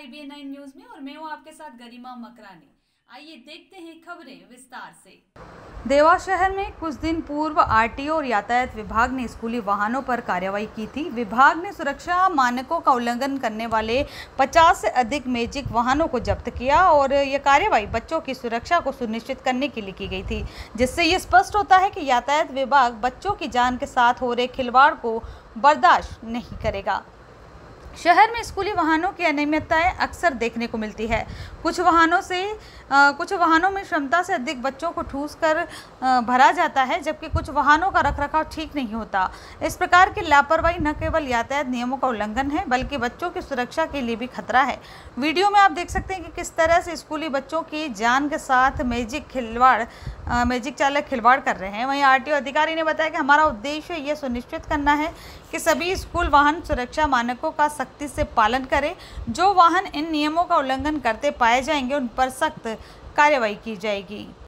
IBN9 news में और मैं हूँ आपके साथ गरिमा मकरानी। आइए देखते हैं खबरें विस्तार से। देवास शहर में कुछ दिन पूर्व आरटीओ और यातायात विभाग ने स्कूली वाहनों पर कार्रवाई की थी। विभाग ने सुरक्षा मानकों का उल्लंघन करने वाले 50 से अधिक मैजिक वाहनों को जब्त किया और यह कार्रवाई बच्चों की सुरक्षा को सुनिश्चित करने के लिए की गई थी, जिससे ये स्पष्ट होता है कि यातायात विभाग बच्चों की जान के साथ हो रहे खिलवाड़ को बर्दाश्त नहीं करेगा। शहर में स्कूली वाहनों की अनियमितताएं अक्सर देखने को मिलती है। कुछ वाहनों में क्षमता से अधिक बच्चों को ठूस कर भरा जाता है, जबकि कुछ वाहनों का रखरखाव ठीक नहीं होता। इस प्रकार की लापरवाही न केवल यातायात नियमों का उल्लंघन है, बल्कि बच्चों की सुरक्षा के लिए भी खतरा है। वीडियो में आप देख सकते हैं कि किस तरह से स्कूली बच्चों की जान के साथ मैजिक चालक खिलवाड़ कर रहे हैं। वहीं आरटीओ अधिकारी ने बताया कि हमारा उद्देश्य यह सुनिश्चित करना है कि सभी स्कूल वाहन सुरक्षा मानकों का सख्ती से पालन करें। जो वाहन इन नियमों का उल्लंघन करते पाए जाएंगे, उन पर सख्त कार्रवाई की जाएगी।